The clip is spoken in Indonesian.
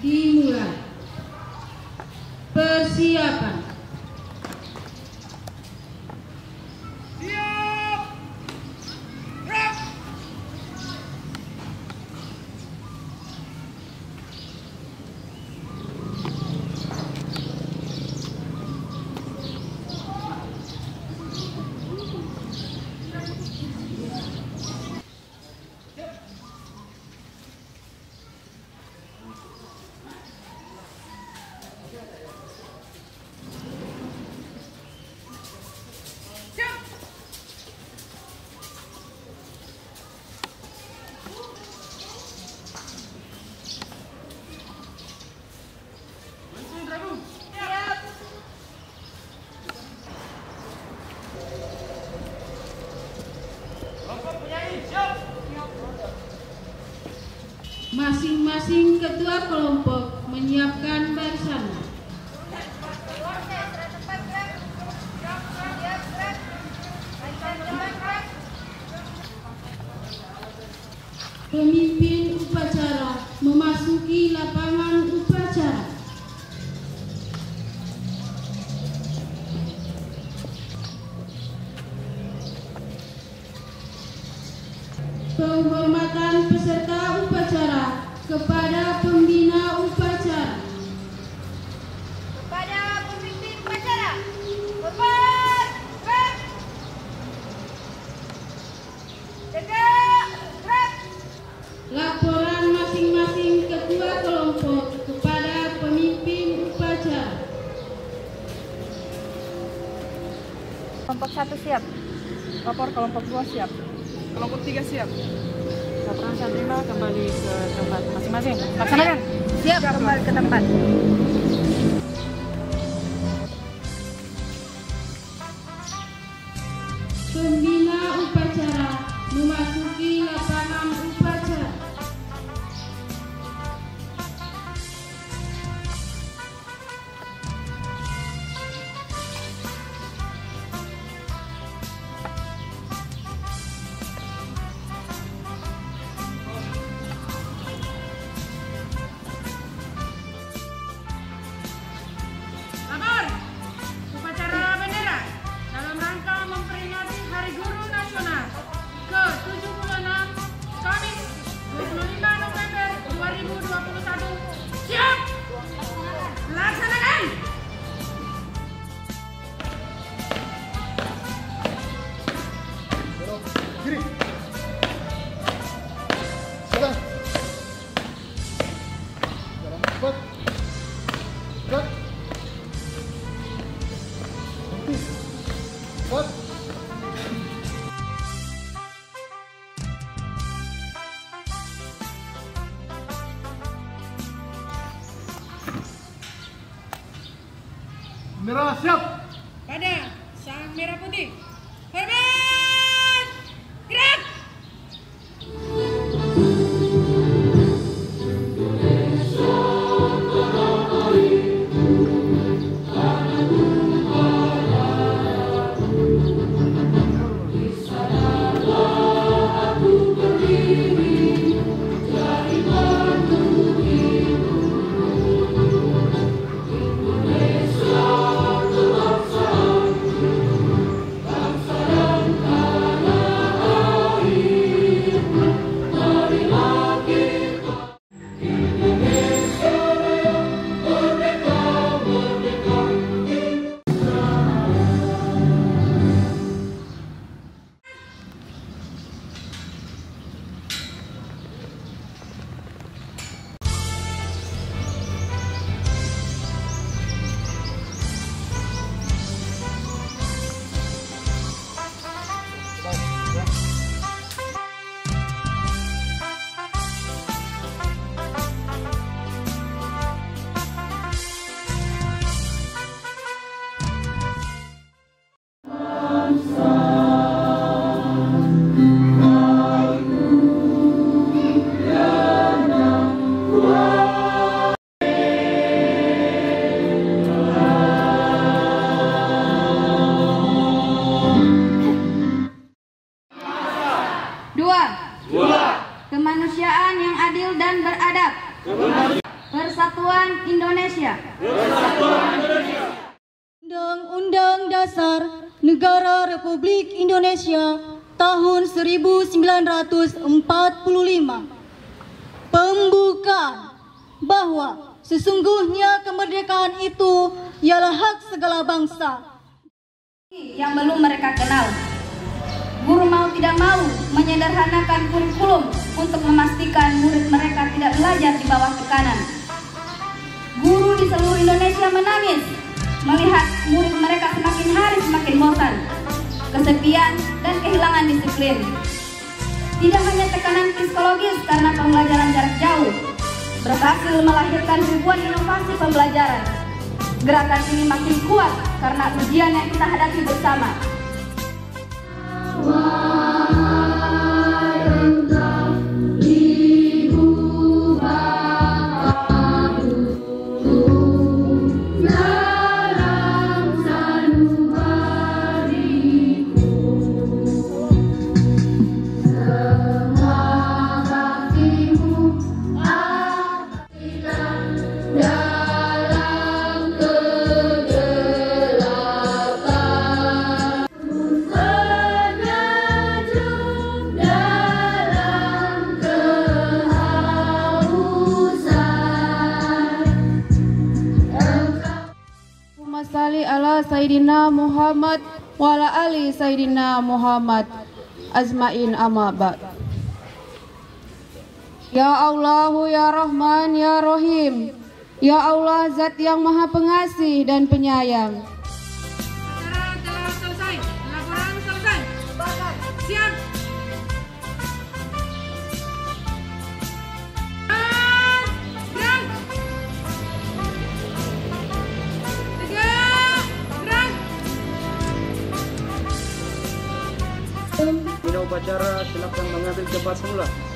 dimulai. Persiapan. Masing-masing ketua kelompok menyiapkan barisannya. Pemimpin upacara memasuki lapangan upacara. Penghormatan peserta upacara kepada pembina upacara. Kepada pemimpin upacara. Hormat. Gerak. Tegak. Gerak. Laporan masing-masing ketua kelompok kepada pemimpin upacara. Kelompok 1 siap. Lapor kelompok 2 siap. Kelompok 3 siap. Laporan saya terima, kembali ke tempat masing-masing. Laksanakan. Siap kembali ke tempat. Pembina upacara memasuki lapangan upacara. Lapor upacara bendera dalam rangka memperingati Hari Guru Nasional ke-76 Kamis 25 November 2021. Siap! Laksanakan! Kiri. Jalan. Jalan cepat. Gerak. Berhenti. Cepat. Merah siap. Pada sang merah putih. Hormat! Gerak! Kesatuan Indonesia. Undang-Undang Dasar Negara Republik Indonesia tahun 1945. Pembukaan bahwa sesungguhnya kemerdekaan itu ialah hak segala bangsa Yang belum mereka kenal. Guru mau tidak mau menyederhanakan kurikulum untuk memastikan murid mereka tidak belajar di bawah tekanan. Guru di seluruh Indonesia menangis melihat murid mereka semakin hari semakin bosan, kesepian, dan kehilangan disiplin. Tidak hanya tekanan psikologis karena pembelajaran jarak jauh, berhasil melahirkan ribuan inovasi pembelajaran. Gerakan ini makin kuat karena ujian yang kita hadapi bersama. Salli ala Sayyidina Muhammad wa ala ali Sayyidina Muhammad azmain amma ba'd. Ya Allah, ya Rahman, ya Rahim. Ya Allah, Zat yang Maha Pengasih dan Penyayang. Acara telah selesai. Laporan selesai. Siap. Gerak. 3, gerak. Bina upacara silakan mengambil tempat semula.